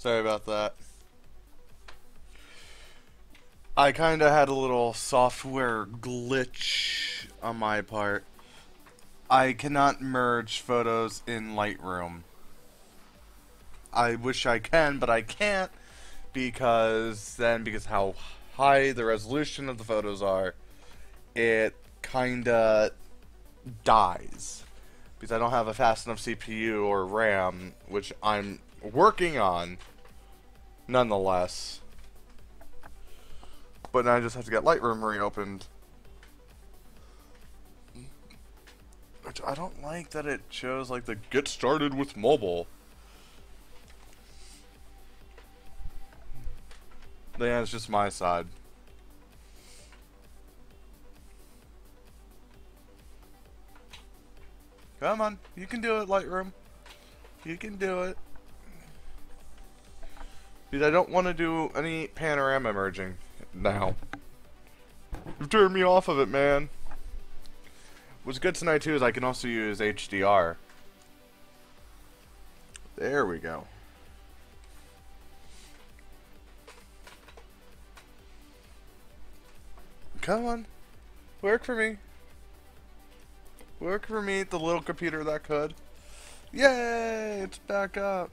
Sorry about that. I kind of had a little software glitch on my part. I cannot merge photos in Lightroom. I wish I can, but I can't because how high the resolution of the photos are, it kinda dies. Because I don't have a fast enough CPU or RAM, which I'm working on, nonetheless. But now I just have to get Lightroom reopened. Which I don't like that it shows like the get started with mobile. Yeah, it's just my side. Come on, you can do it, Lightroom. You can do it. Because I don't want to do any panorama merging now. You've turned me off of it, man. What's good tonight, too, is I can also use HDR. There we go. Come on. Work for me. Work for me, the little computer that could. Yay! It's back up.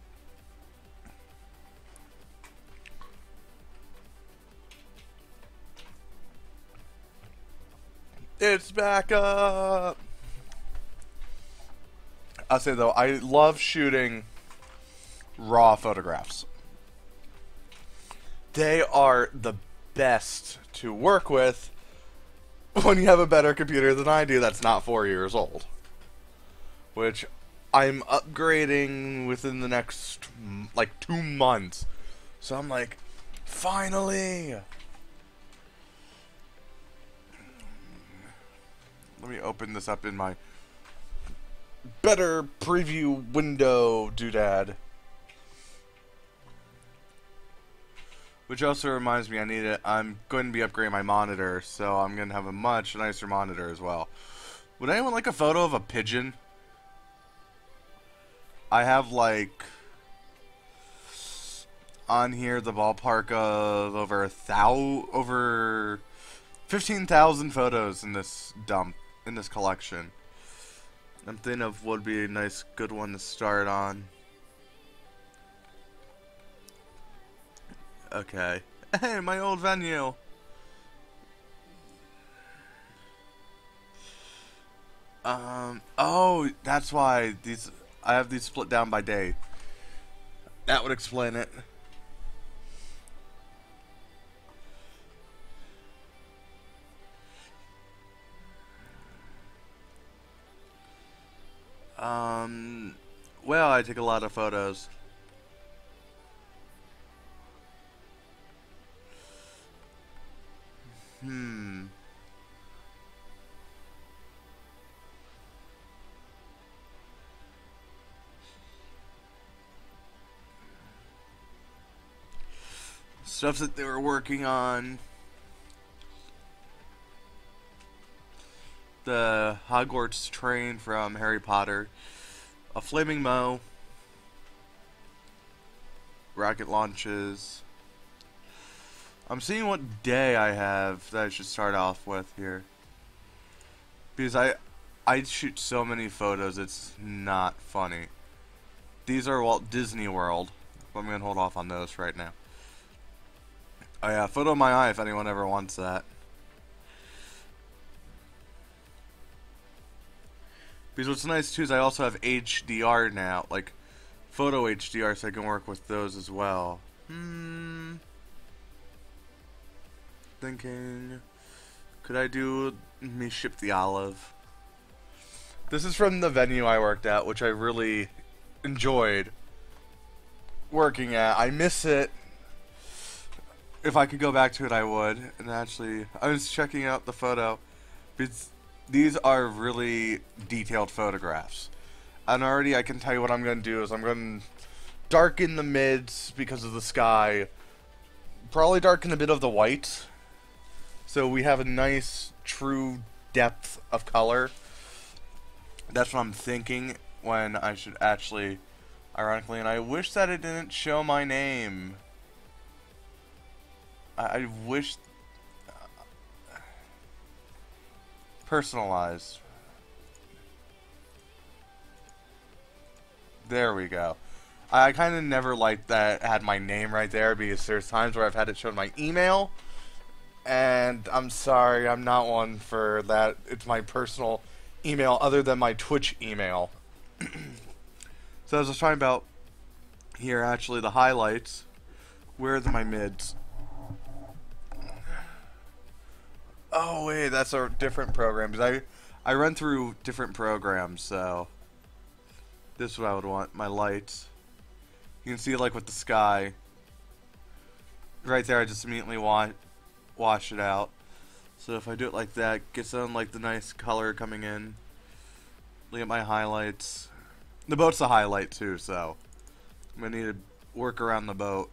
It's back up! I'll say though, I love shooting raw photographs. They are the best to work with when you have a better computer than I do that's not 4 years old. Which I'm upgrading within the next, like, 2 months. So I'm like, finally! Let me open this up in my better preview window doodad. Which also reminds me, I'm going to be upgrading my monitor, so I'm going to have a much nicer monitor as well. Would anyone like a photo of a pigeon? I have, like, on here the ballpark of over 15,000 photos in this collection. I'm thinking of what would be a nice, good one to start on. Okay. Hey, my old venue. Oh, that's why I have these split down by day. That would explain it. Well, I take a lot of photos. Stuff that they were working on. The Hogwarts train from Harry Potter. A flaming moe. Rocket launches. I'm seeing what day I have that I should start off with here. Because I shoot so many photos, it's not funny. These are Walt Disney World. I'm going to hold off on those right now. Oh yeah, photo of my eye if anyone ever wants that. Because what's nice too is I also have HDR now, like photo HDR, so I can work with those as well. Thinking, could I do me ship the olive? This is from the venue I worked at, which I really enjoyed working at. I miss it. If I could go back to it, I would. And actually, I was checking out the photo. These are really detailed photographs. And already I can tell you what I'm going to do is I'm going to darken the mids because of the sky. Probably darken a bit of the white. So we have a nice, true depth of color. That's what I'm thinking when I should actually Ironically, and I wish that it didn't show my name. I wish... Personalized. There we go. I kind of never liked that it had my name right there, because there's times where I've had it show my email, and I'm sorry, I'm not one for that. It's my personal email other than my Twitch email. So as I was talking about here, actually, the highlights. Where are my mids? Oh wait, that's a different program, because I run through different programs, so this is what I would want, my lights. You can see, like, with the sky right there, I just immediately wash it out. So if I do it like that, gets on, like, the nice color coming in. Look at my highlights. The boat's a highlight too, so I'm gonna need to work around the boat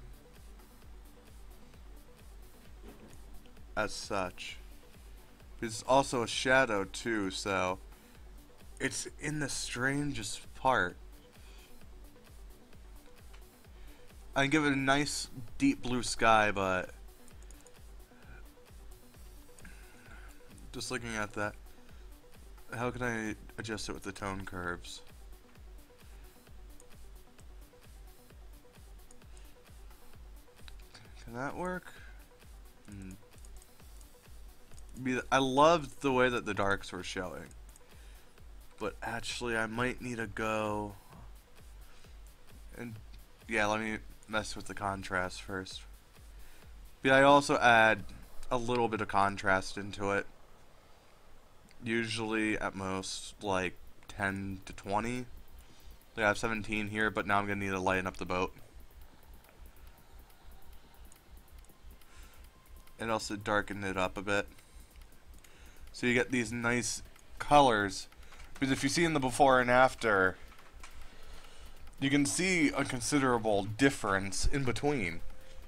as such. It's also a shadow too, so it's in the strangest part. I can give it a nice deep blue sky, but just looking at that, how can I adjust it with the tone curves? Can that work? I loved the way that the darks were showing, but actually I might need to go and, yeah, let me mess with the contrast first. But I also add a little bit of contrast into it, usually at most like 10 to 20. I have 17 here, but now I'm gonna need to lighten up the boat. And also darken it up a bit, so you get these nice colors. Because if you see in the before and after, you can see a considerable difference in between.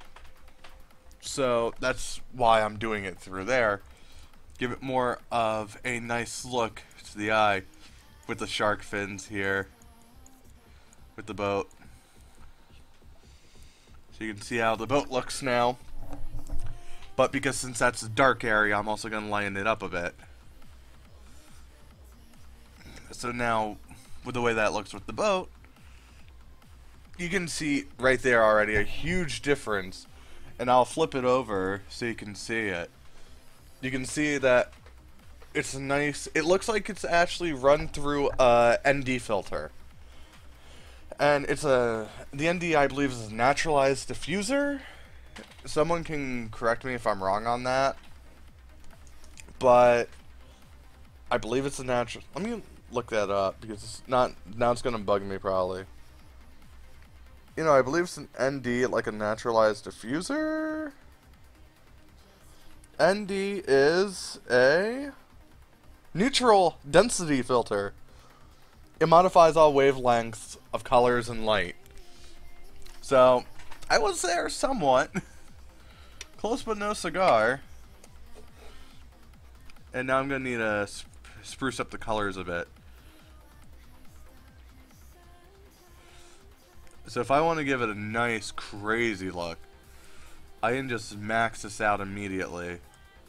So that's why I'm doing it through there. Give it more of a nice look to the eye with the shark fins here with the boat. So you can see how the boat looks now. But because since that's a dark area, I'm also going to lighten it up a bit. So now, with the way that looks with the boat, you can see right there already a huge difference. And I'll flip it over so you can see it. You can see that it's nice. It looks like it's actually run through a ND filter. And it's the ND, I believe, is a naturalized diffuser. Someone can correct me if I'm wrong on that, but I believe it's a natural. Let me look that up, because it's not, now it's gonna bug me probably. You know, I believe it's an ND, like a naturalized diffuser. ND is a neutral density filter. It modifies all wavelengths of colors and light. So I was there somewhat. Close but no cigar. And now I'm going to need to spruce up the colors a bit. So if I want to give it a nice, crazy look, I can just max this out immediately.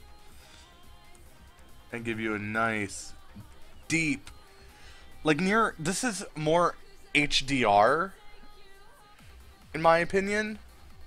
And give you a nice, deep, like near, this is more HDR, in my opinion,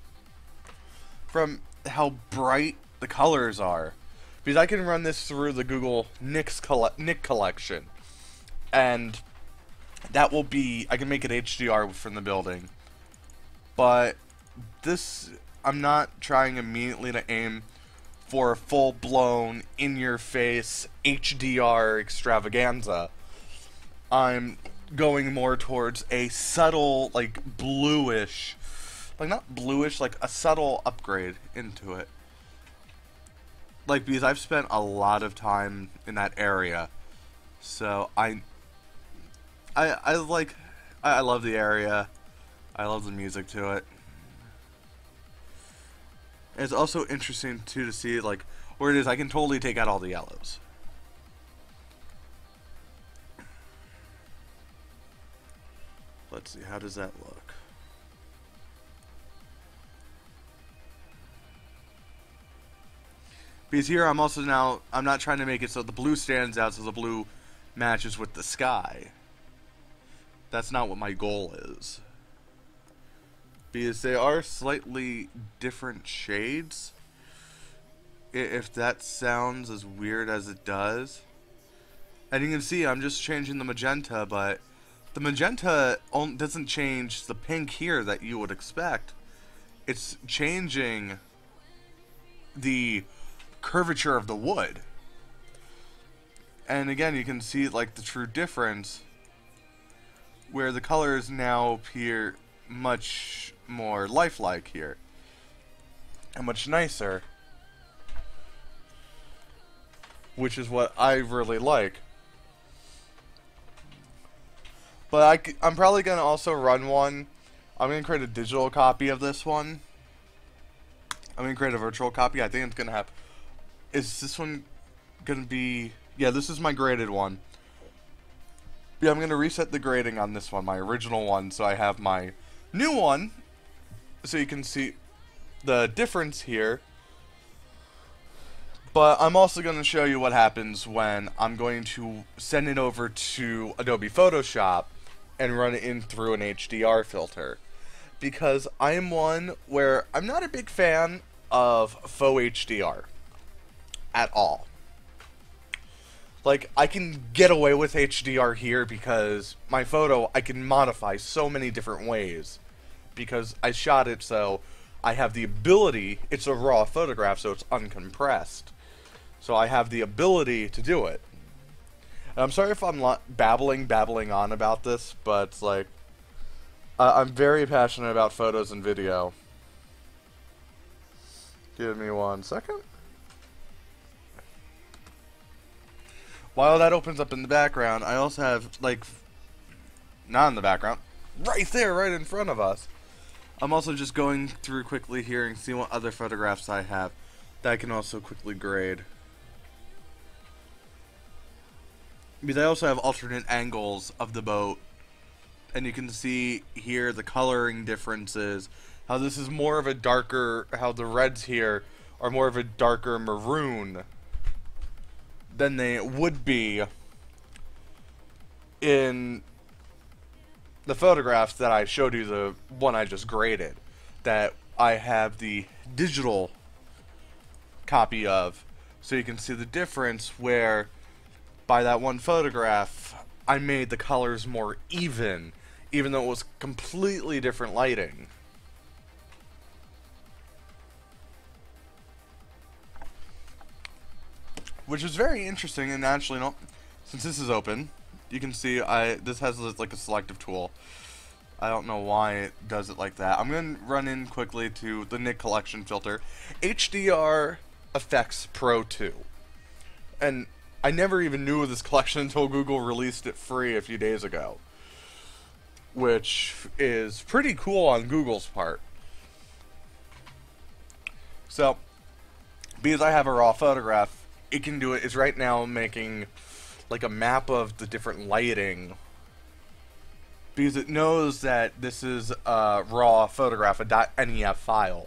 from how bright the colors are, because I can run this through the Google Nik collection, and that will be, I can make it HDR from the building. But this, I'm not trying immediately to aim for a full-blown, in-your-face HDR extravaganza. I'm going more towards a subtle, like, bluish, like, not bluish, like a subtle upgrade into it. Like, because I've spent a lot of time in that area, so I love the area. I love the music to it. And it's also interesting too to see, like, where it is. I can totally take out all the yellows. Let's see, how does that look? Because here I'm also now, I'm not trying to make it so the blue stands out so the blue matches with the sky. That's not what my goal is. Because they are slightly different shades. If that sounds as weird as it does. And you can see I'm just changing the magenta, but the magenta doesn't change the pink here that you would expect. It's changing the curvature of the wood. And again, you can see like the true difference where the colors now appear much more lifelike here and much nicer, which is what I really like. But I'm probably going to also run one. I'm going to create a digital copy of this one. I'm going to create a virtual copy. I think it's going to have... Is this one going to be... Yeah, this is my graded one. Yeah, I'm going to reset the grading on this one, my original one, so I have my new one, so you can see the difference here. But I'm also going to show you what happens when I'm going to send it over to Adobe Photoshop and run it in through an HDR filter. Because I am one where I'm not a big fan of faux HDR at all. Like, I can get away with HDR here because my photo I can modify so many different ways. Because I shot it so I have the ability, it's a raw photograph so it's uncompressed. So I have the ability to do it. And I'm sorry if I'm babbling on about this, but it's like, I'm very passionate about photos and video. Give me 1 second. While that opens up in the background, I also have, like, not in the background, right there, right in front of us. I'm also just going through quickly here and seeing what other photographs I have that I can also quickly grade. Because I also have alternate angles of the boat. And you can see here the coloring differences. How this is more of a darker, how the reds here are more of a darker maroon than they would be in the photographs that I showed you, the one I just graded, that I have the digital copy of. So you can see the difference where by that one photograph I made the colors more even though it was completely different lighting. Which is very interesting, and actually, no, since this is open, you can see this has like a selective tool. I don't know why it does it like that. I'm going to run in quickly to the Nik Collection filter. HDR Effects Pro 2. And I never even knew of this collection until Google released it free a few days ago. Which is pretty cool on Google's part. So, because I have a raw photograph, it can do it. It's right now making like a map of the different lighting. Because it knows that this is a raw photograph, a .nef file.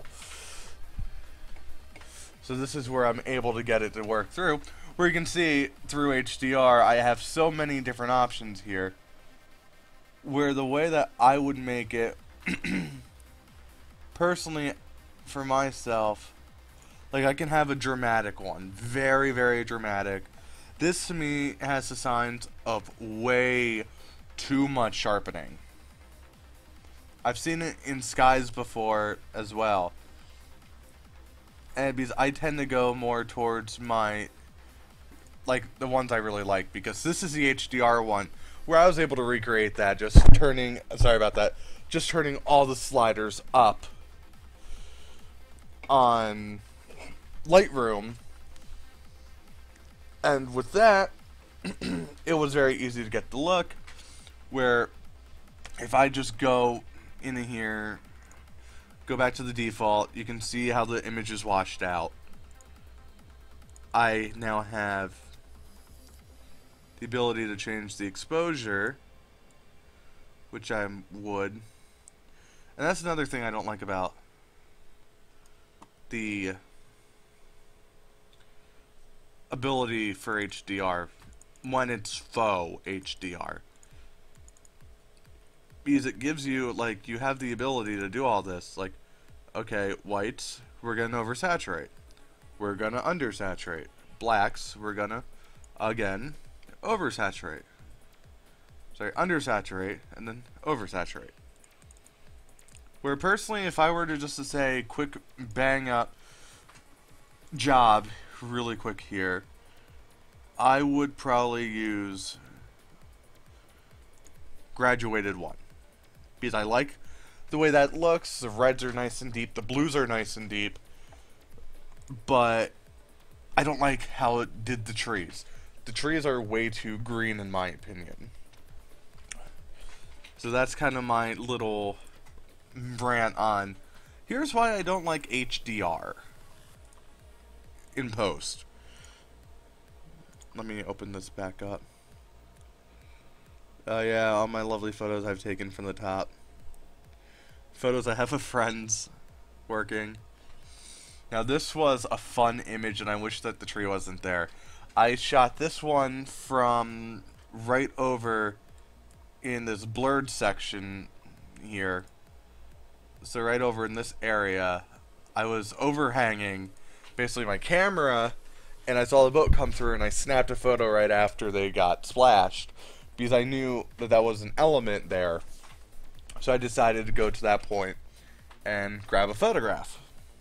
So this is where I'm able to get it to work through. Where you can see through HDR, I have so many different options here. Where the way that I would make it, personally, for myself, like I can have a dramatic one. Very, very dramatic. This to me has the signs of way too much sharpening. I've seen it in skies before as well. And because I tend to go more towards my, like the ones I really like. Because this is the HDR one, where I was able to recreate that, just turning, sorry about that, just turning all the sliders up on Lightroom. And with that, it was very easy to get the look, where if I just go in here, go back to the default, you can see how the image is washed out. I now have the ability to change the exposure, which I would. And that's another thing I don't like about the ability for HDR when it's faux HDR. Because it gives you, like, you have the ability to do all this. Like, okay, whites, we're going to oversaturate. We're going to undersaturate. Blacks, we're going to, again, oversaturate. Sorry, undersaturate, and then oversaturate. Where personally, if I were to just to say, quick bang up job, really quick here, I would probably use graduated 1. Because I like the way that looks. The reds are nice and deep. The blues are nice and deep. But I don't like how it did the trees. The trees are way too green in my opinion. So that's kind of my little rant on. Here's why I don't like HDR in post. Let me open this back up. Oh yeah, all my lovely photos I've taken from the top. Photos I have of friends working. Now this was a fun image and I wish that the tree wasn't there. I shot this one from right over in this blurred section here. So right over in this area, I was overhanging basically my camera and I saw the boat come through and I snapped a photo right after they got splashed. Because I knew that that was an element there. So I decided to go to that point and grab a photograph.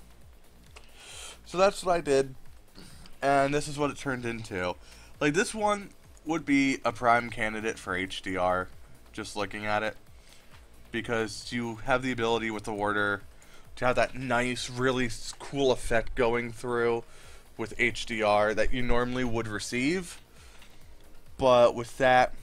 So that's what I did. And this is what it turned into. Like, this one would be a prime candidate for HDR, just looking at it. Because you have the ability with the water to have that nice, really cool effect going through with HDR that you normally would receive. But with that,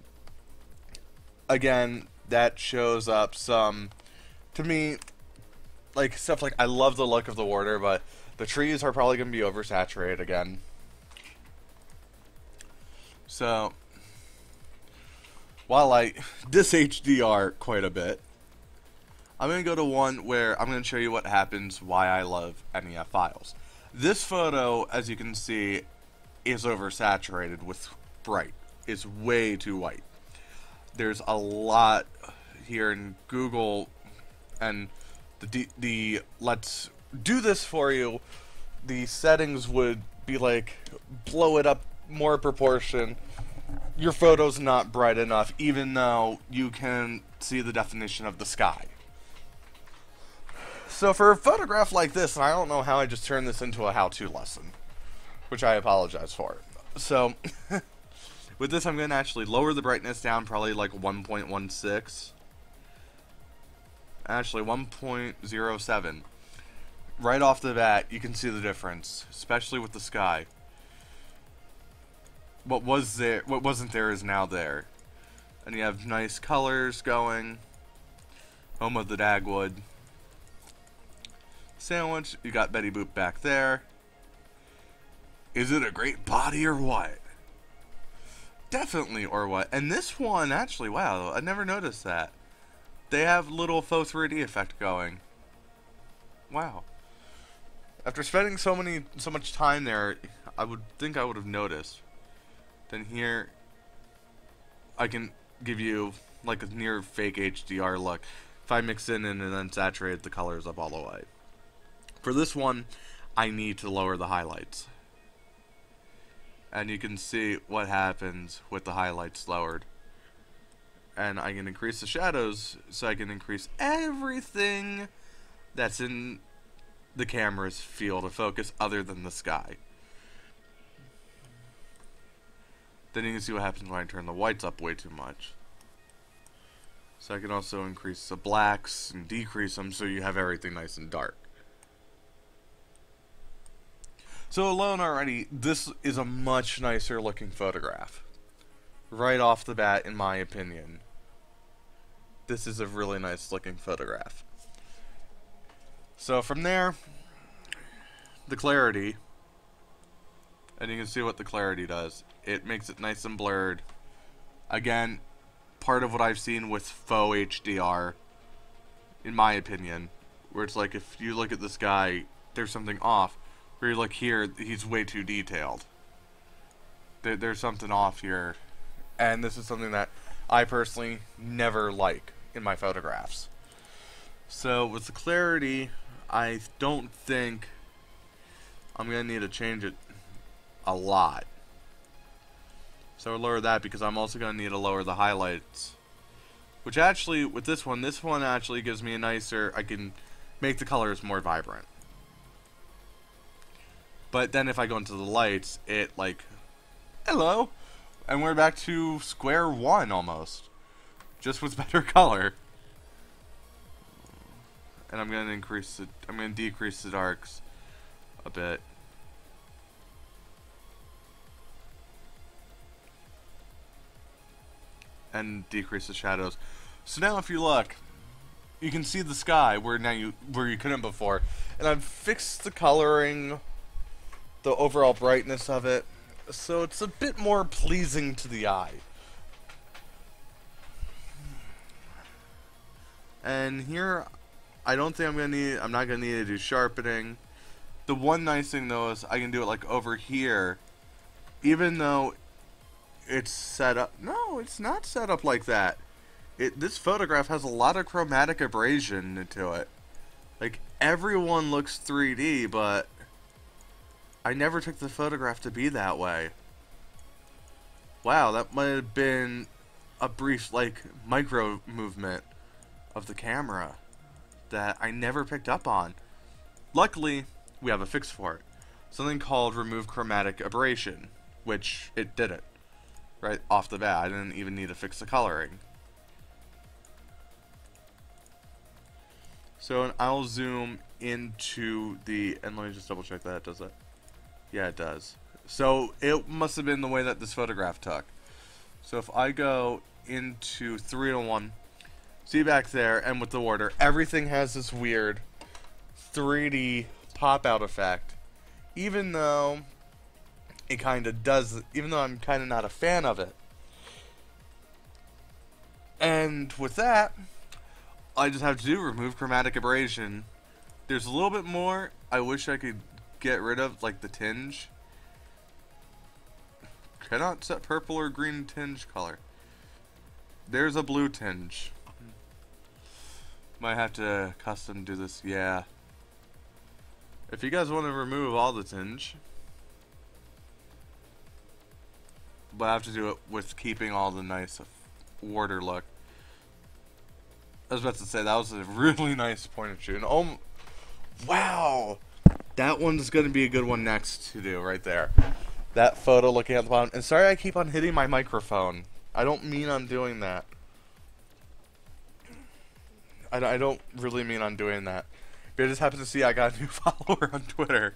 again, that shows up some, to me, like, stuff like, I love the look of the water, but the trees are probably going to be oversaturated again. So, while I dis HDR quite a bit, I'm going to go to one where I'm going to show you what happens, why I love NEF files. This photo, as you can see, is oversaturated with bright. It's way too white. There's a lot here in Google, and the let's do this for you. The settings would be like, blow it up more proportion. Your photo's not bright enough, even though you can see the definition of the sky. So for a photograph like this, and I don't know how I just turned this into a how-to lesson, which I apologize for. So with this, I'm going to actually lower the brightness down, probably like 1.16. Actually, 1.07. Right off the bat, you can see the difference, especially with the sky. What wasn't there is now there. And you have nice colors going. Home of the Dagwood. Sandwich, you got Betty Boop back there. Is it a great body or what? Definitely or what. And this one, actually, wow, I never noticed that. They have little faux 3D effect going. Wow. After spending so much time there, I would think I would have noticed. Then here, I can give you like a near fake HDR look. If I mix in and then saturate the colors up all the way. For this one, I need to lower the highlights. And you can see what happens with the highlights lowered. And I can increase the shadows, so I can increase everything that's in the camera's field of focus other than the sky. Then you can see what happens when I turn the whites up way too much. So I can also increase the blacks and decrease them so you have everything nice and dark. So alone already, this is a much nicer looking photograph. Right off the bat, in my opinion. This is a really nice looking photograph. So from there, the clarity, and you can see what the clarity does. It makes it nice and blurred. Again, part of what I've seen with faux HDR, in my opinion, where it's like if you look at this guy, there's something off. Where you look here, he's way too detailed. There's something off here, and this is something that I personally never like in my photographs. So with the clarity, I don't think I'm gonna need to change it a lot. So I'll lower that because I'm also gonna need to lower the highlights. Which actually, with this one actually gives me a nicer, I can make the colors more vibrant. But then if I go into the lights, it like, hello, and we're back to square one almost, just with better color. And I'm gonna decrease the darks a bit. And decrease the shadows. So now if you look, you can see the sky where you couldn't before. And I've fixed the coloring, the overall brightness of it, so it's a bit more pleasing to the eye. And here, I'm not gonna need to do sharpening. The one nice thing though is I can do it like over here, even though it's set up. No, it's not set up like that. This photograph has a lot of chromatic abrasion into it. Like, everyone looks 3D, but I never took the photograph to be that way. Wow, that might have been a brief, like, micro movement of the camera that I never picked up on. Luckily, we have a fix for it. Something called remove chromatic aberration, which it did it. Right off the bat, I didn't even need to fix the coloring. So I'll zoom into the, and let me just double check that, does it? Yeah, it does. So it must have been the way that this photograph took. So if I go into 3:1, see back there, and with the order, everything has this weird 3D pop-out effect. Even though it kind of does, even though I'm kind of not a fan of it. And with that, I just have to do remove chromatic aberration. There's a little bit more I wish I could get rid of, like the tinge. Cannot set purple or green tinge color. There's a blue tinge. Might have to custom do this, yeah. If you guys want to remove all the tinge, but I have to do it with keeping all the nice water look. I was about to say, that was a really nice point of view. And oh, wow! That one's going to be a good one next to do, right there. That photo looking at the bottom. And sorry I keep on hitting my microphone. I don't mean on doing that. I don't really mean on doing that. But I just happened to see I got a new follower on Twitter.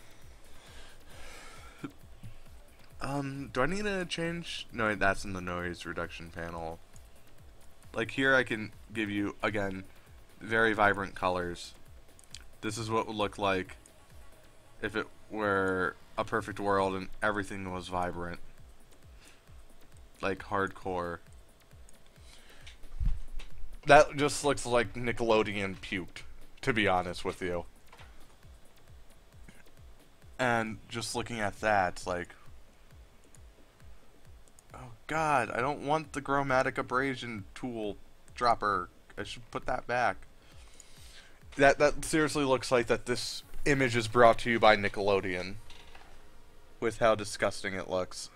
Do I need to change? No, that's in the noise reduction panel. Like here I can give you, again, very vibrant colors. This is what it would look like if it were a perfect world and everything was vibrant. Like hardcore. That just looks like Nickelodeon puked, to be honest with you. And just looking at that, it's like, oh god, I don't want the chromatic abrasion tool dropper. I should put that back. That seriously looks like that this image is brought to you by Nickelodeon. With how disgusting it looks.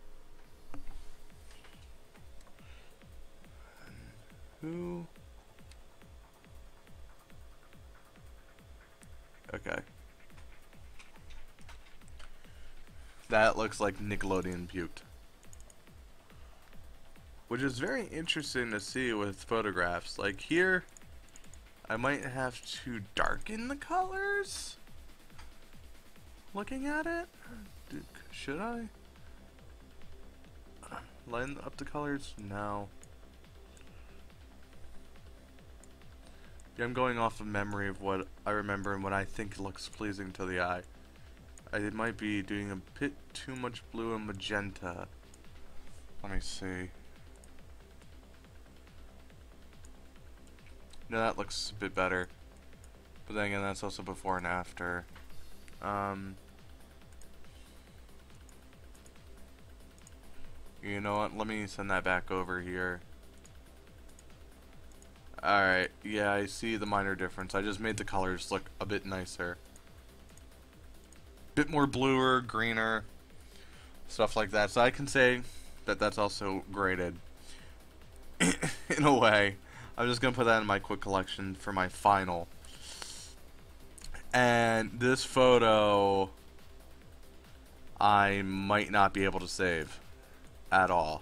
Who? Okay. That looks like Nickelodeon puked. Which is very interesting to see with photographs. Like here, I might have to darken the colors. Looking at it? Should I? Line up the colors? No. Yeah, I'm going off of memory of what I remember and what I think looks pleasing to the eye. I might be doing a bit too much blue and magenta. Let me see. No, that looks a bit better. But then again, that's also before and after. You know what? Let me send that back over here. Alright, yeah, I see the minor difference. I just made the colors look a bit nicer. Bit more bluer, greener, stuff like that. So I can say that that's also graded. In a way. I'm just going to put that in my quick collection for my final. And this photo, I might not be able to save at all.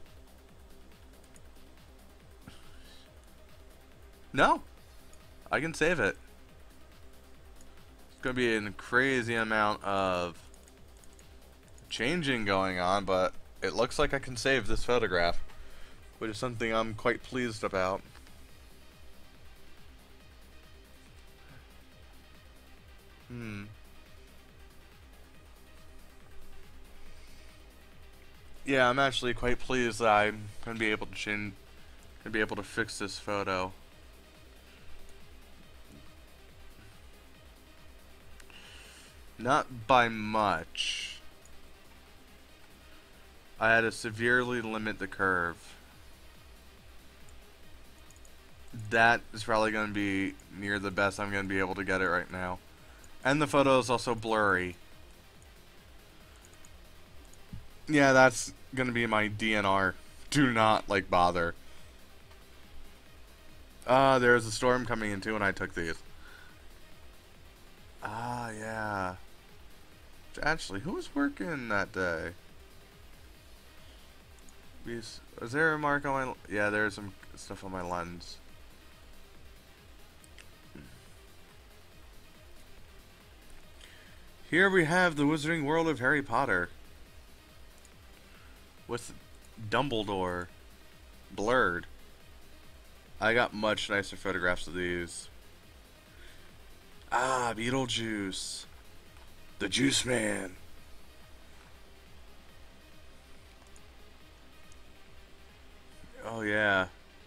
No, I can save it. It's going to be a crazy amount of changing going on, but it looks like I can save this photograph, which is something I'm quite pleased about. Yeah, I'm actually quite pleased that I'm going to be able to fix this photo. Not by much. I had to severely limit the curve. That is probably going to be near the best I'm going to be able to get it right now. And the photo is also blurry. Yeah, that's going to be my DNR. Do not, bother. There's a storm coming in too, and I took these. Yeah. Actually, who was working that day? Is there a mark on my... Yeah, there's some stuff on my lens. Here we have the Wizarding World of Harry Potter. With Dumbledore blurred. I got much nicer photographs of these. Beetlejuice. The Juice Man. Oh yeah.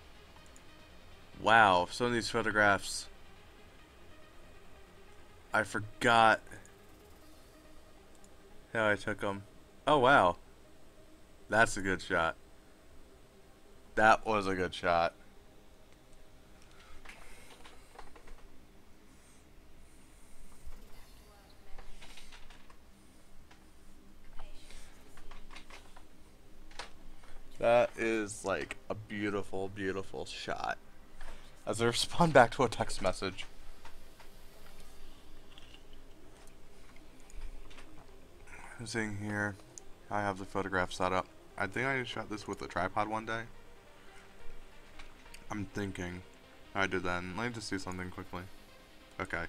Wow, some of these photographs. I forgot how I took them. Oh wow. That's a good shot. That was a good shot. That is like a beautiful, beautiful shot. As I respond back to a text message. I'm sitting here. I have the photograph set up. I think I shot this with a tripod one day. I'm thinking I did that. Let me just do something quickly. Okay.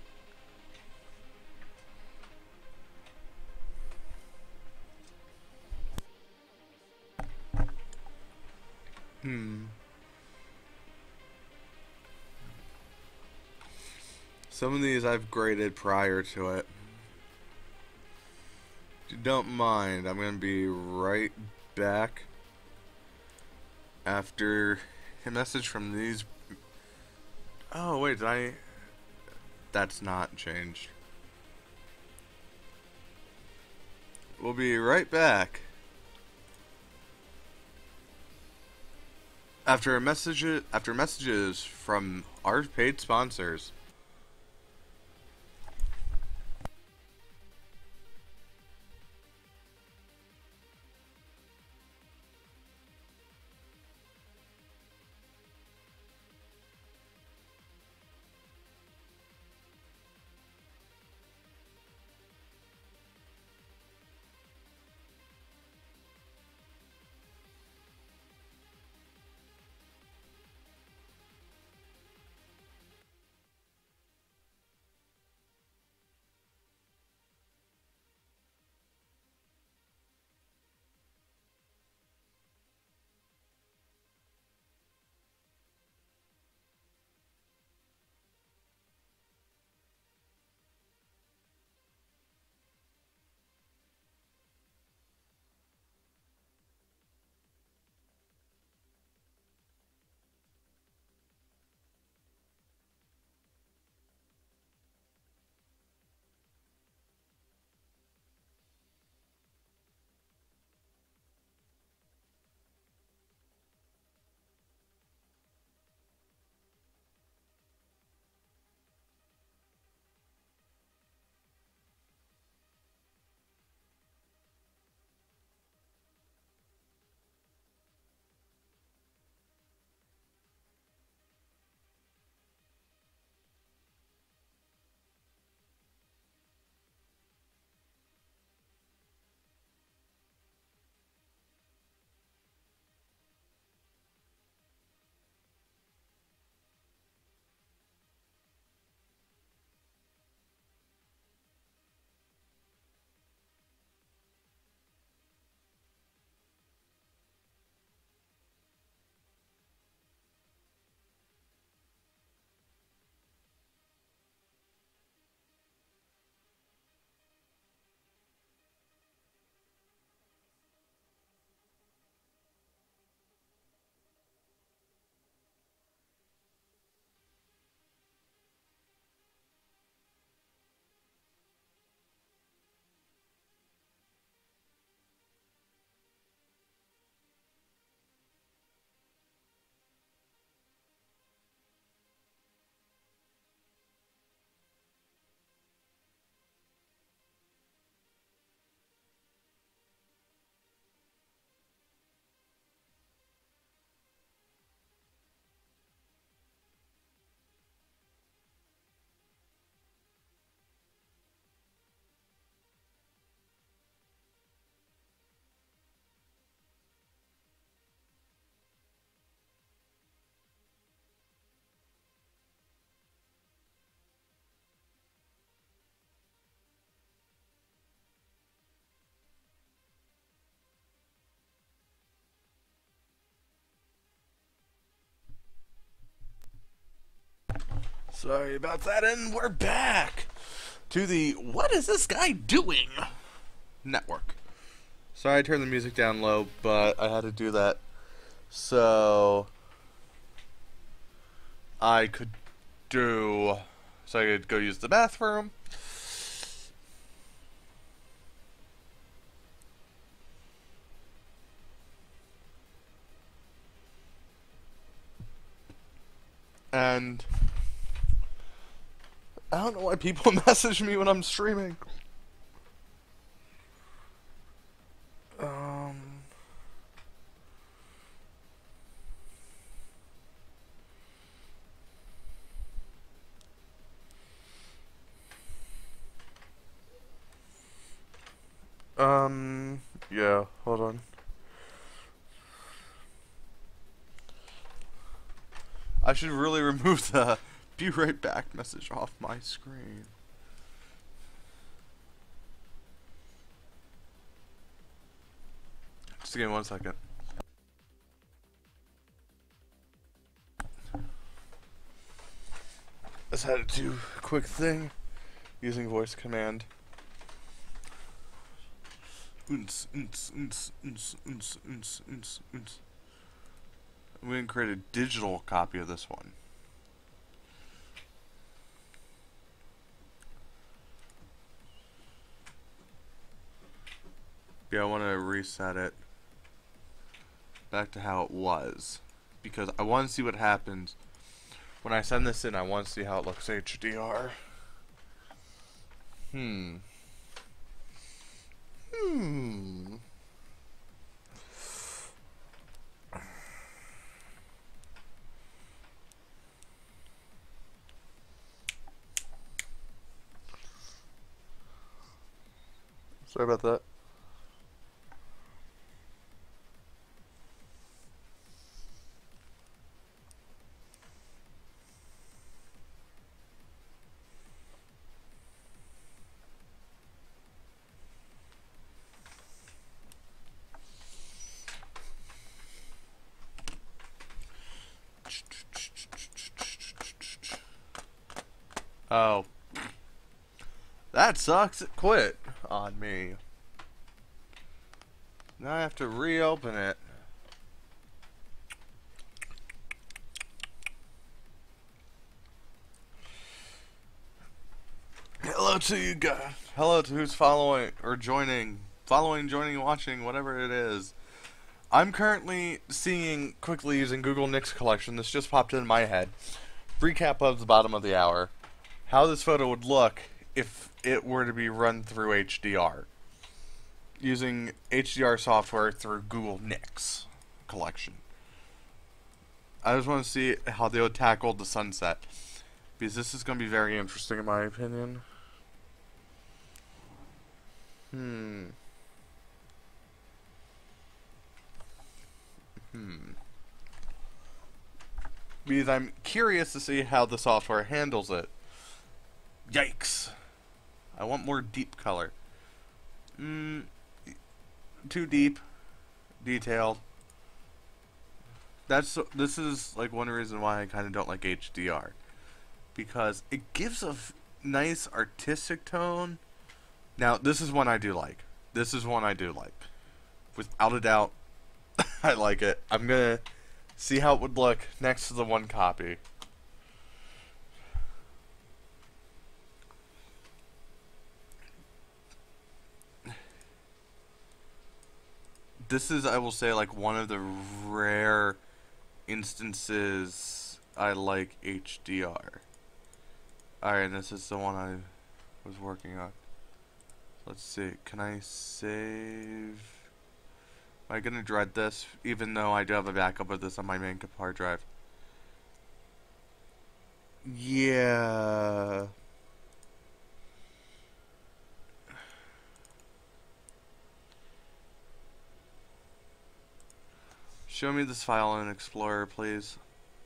Some of these I've graded prior to it. If you don't mind, I'm gonna be right back after a message from these. Oh wait, that's not changed. We'll be right back after messages from our paid sponsors. Sorry about that, and we're back to the What is this guy doing network. Sorry I turned the music down low, but I had to do that so I could go use the bathroom. And I don't know why people message me when I'm streaming. Yeah, hold on. I should really remove the be right back message off my screen. Just give me 1 second. Just had to do a quick thing using voice command. I'm going to create a digital copy of this one. Yeah, I want to reset it back to how it was, because I want to see what happens when I send this in. I want to see how it looks HDR. Sorry about that. Oh. That sucks. It quit on me. Now I have to reopen it. Hello to you guys. Hello to who's following or joining. Following, joining, watching, whatever it is. I'm currently seeing quickly using Google Nix Collection. This just popped in my head. Recap of the bottom of the hour. How this photo would look if it were to be run through HDR. Using HDR software through Google Nix Collection. I just want to see how they would tackle the sunset, because this is going to be very interesting in my opinion. Because I'm curious to see how the software handles it. Yikes. I want more deep color. Too deep. Detailed. This is like one reason why I kind of don't like HDR. Because it gives a nice artistic tone. Now, this is one I do like. Without a doubt, I like it. I'm gonna see how it would look next to the one copy. This is, I will say, like one of the rare instances I like HDR. Alright, this is the one I was working on. Let's see, can I save? Am I gonna dread this, even though I do have a backup of this on my main hard drive? Yeah. Show me this file in Explorer, please.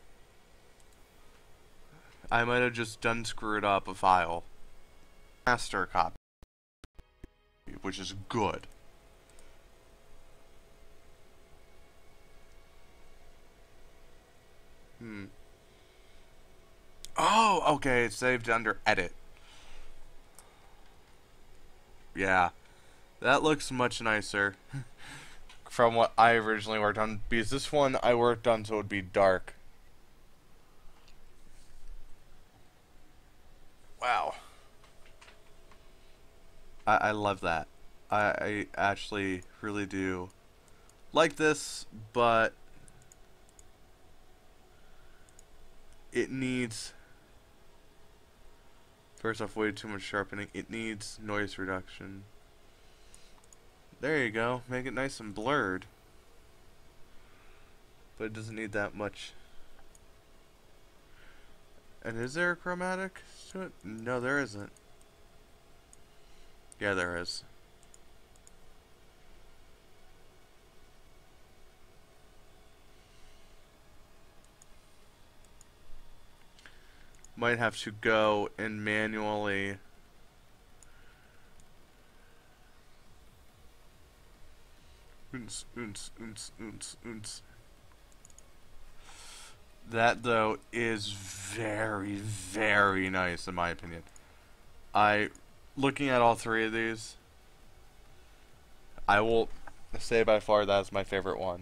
I might have just done screwed up a file. Master copy, which is good. Okay, it's saved under edit. Yeah, that looks much nicer from what I originally worked on, because this one I worked on so it would be dark. Wow. I love that. I actually really do like this, but it needs, first off, way too much sharpening. It needs noise reduction. There you go. Make it nice and blurred. But it doesn't need that much. And is there a chromatic to it? No, there isn't. Yeah, there is. Might have to go and manually That though is very, very nice in my opinion. Looking at all three of these, I will say by far that's my favorite one.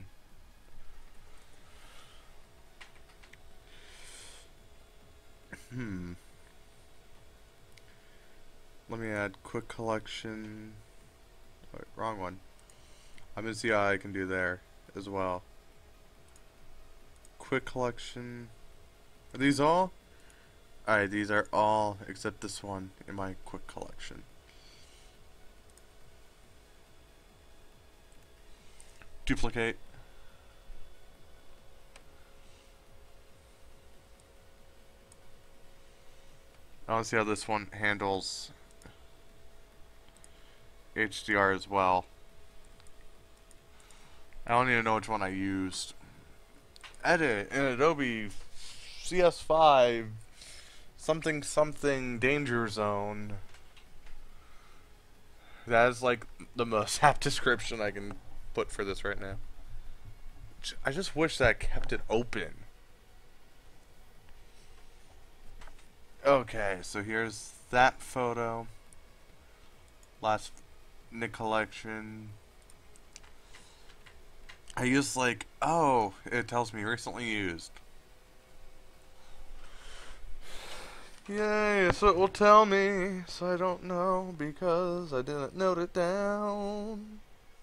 Let me add quick collection. Wait, wrong one. I'm gonna see how I can do there as well. Quick collection. Are these all? Alright, these are all except this one in my quick collection. Duplicate. I want to see how this one handles HDR as well. I don't even know which one I used. Edit in Adobe CS5 something something danger zone. That is like the most apt description I can put for this right now. I just wish that I kept it open. Okay, so here's that photo. Last in the collection. I use like, oh, it tells me recently used. Yay, so it will tell me, so I don't know because I didn't note it down.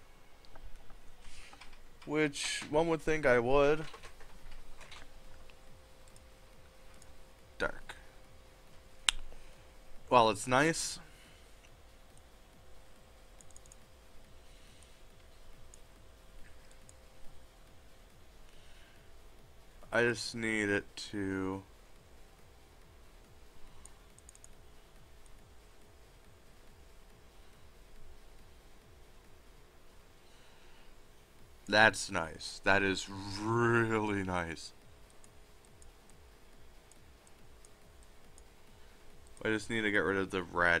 Which one would think I would. Dark. Well, it's nice. I just need it to... That's nice. That is really nice. I just need to get rid of the red.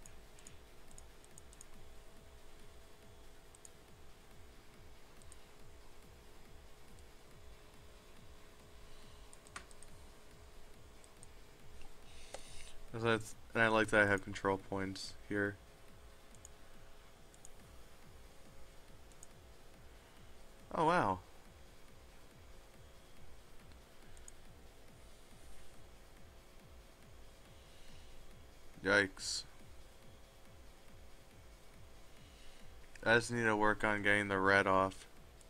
And I like that I have control points here. Oh wow. Yikes. I just need to work on getting the red off.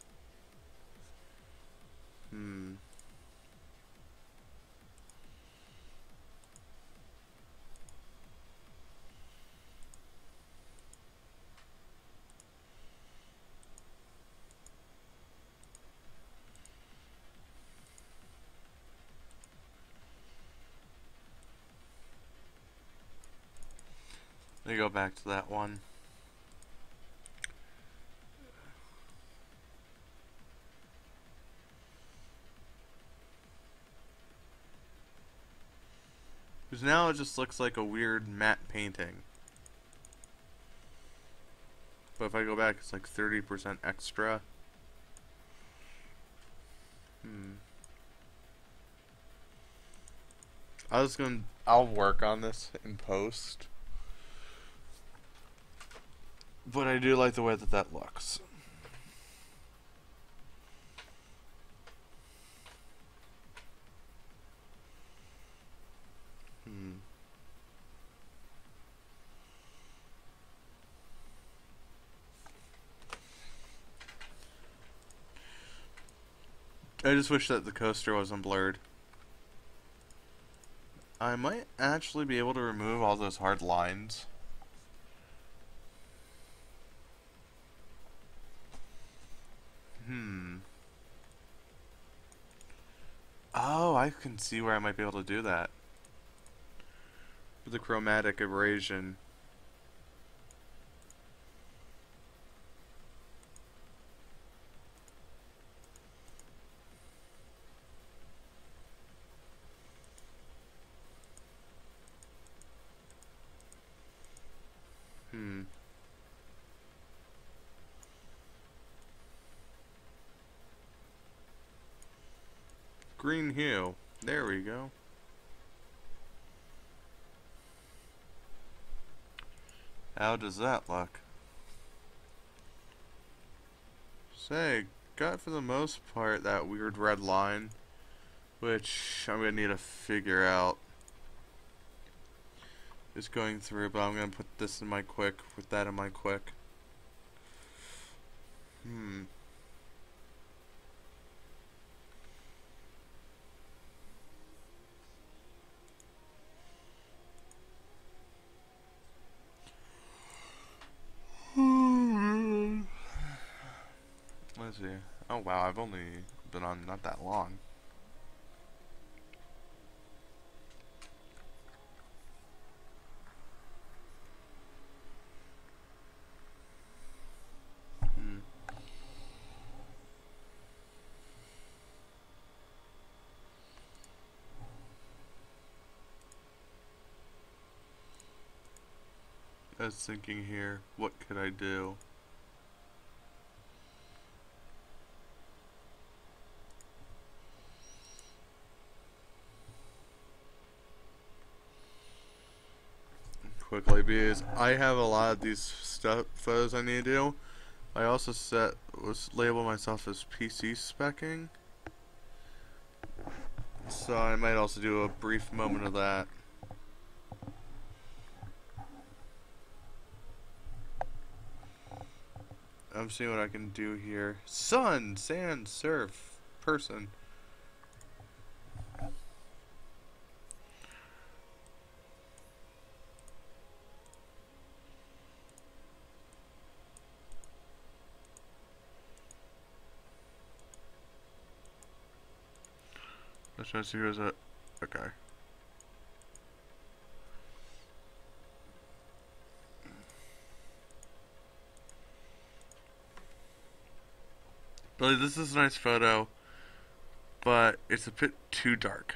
Let me go back to that one. Because now it just looks like a weird matte painting. But if I go back, it's like 30% extra. I'll work on this in post. But I do like the way that that looks. I just wish that the coaster wasn't blurred. I might actually be able to remove all those hard lines. Oh, I can see where I might be able to do that. With the chromatic abrasion. Green hue. There we go. How does that look? Say, got for the most part that weird red line, which I'm gonna need to figure out. Just going through, but I'm gonna put this in my quick, with that in my quick. Let's see. Oh wow, I've only been on not that long. I was thinking here, what could I do? Quickly, because I have a lot of these photos I need to do. I also label myself as PC specking, so I might also do a brief moment of that. I'm seeing what I can do here. Sun, sand, surf, person. Let's try to see who's it. Okay. But this is a nice photo, but it's a bit too dark.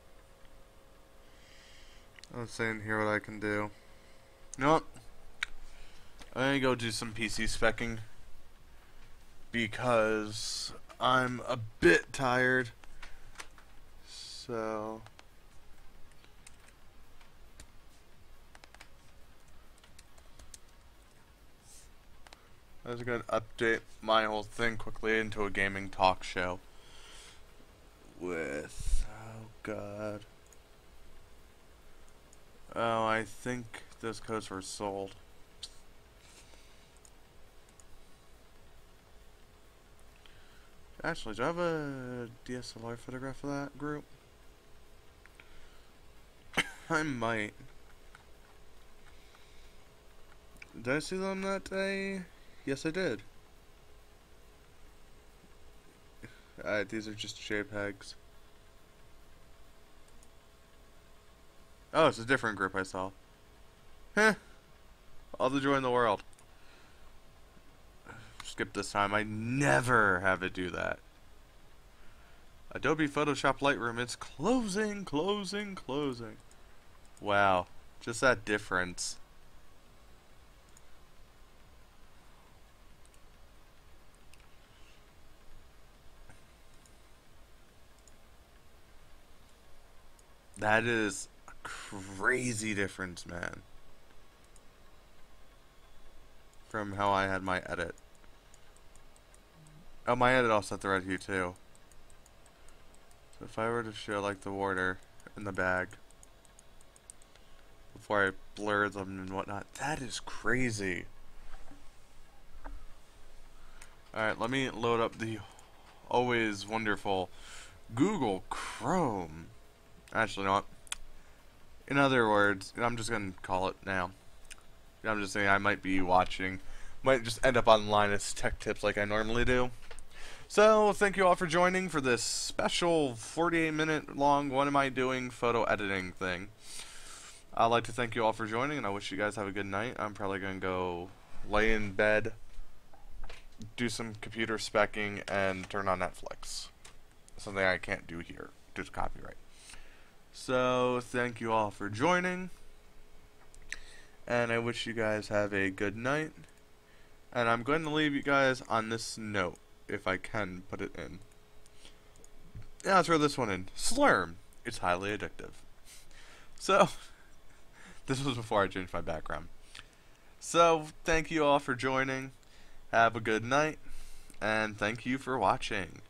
Let's see in here what I can do. Nope. I'm gonna go do some PC specking because I'm a bit tired. So I was gonna update my whole thing quickly into a gaming talk show with, oh god. Oh, I think those codes were sold. Actually, do I have a DSLR photograph of that group? I might. Did I see them that day? Yes, I did. These are just JPEGs. Oh, it's a different group I saw. Heh. All the joy in the world. Skip this time. I never have it do that. Adobe Photoshop Lightroom. It's closing, closing, closing. Wow. Just that difference. That is a crazy difference, man, from how I had my edit. Oh, my edit all set the red hue too. So if I were to show like the water in the bag before I blur them and whatnot, that is crazy. Alright, let me load up the always wonderful Google Chrome. Actually, not. In other words, I'm just gonna call it now. I'm just saying I might be watching, might just end up on Linus Tech Tips like I normally do. So, thank you all for joining for this special 48-minute long What Am I Doing photo editing thing. I'd like to thank you all for joining, and I wish you guys have a good night. I'm probably going to go lay in bed, do some computer specking, and turn on Netflix. Something I can't do here due to copyright. So, thank you all for joining, and I wish you guys have a good night. And I'm going to leave you guys on this note, if I can put it in. Yeah, I'll throw this one in. Slurm. It's highly addictive. So, this was before I changed my background. So, thank you all for joining. Have a good night, and thank you for watching.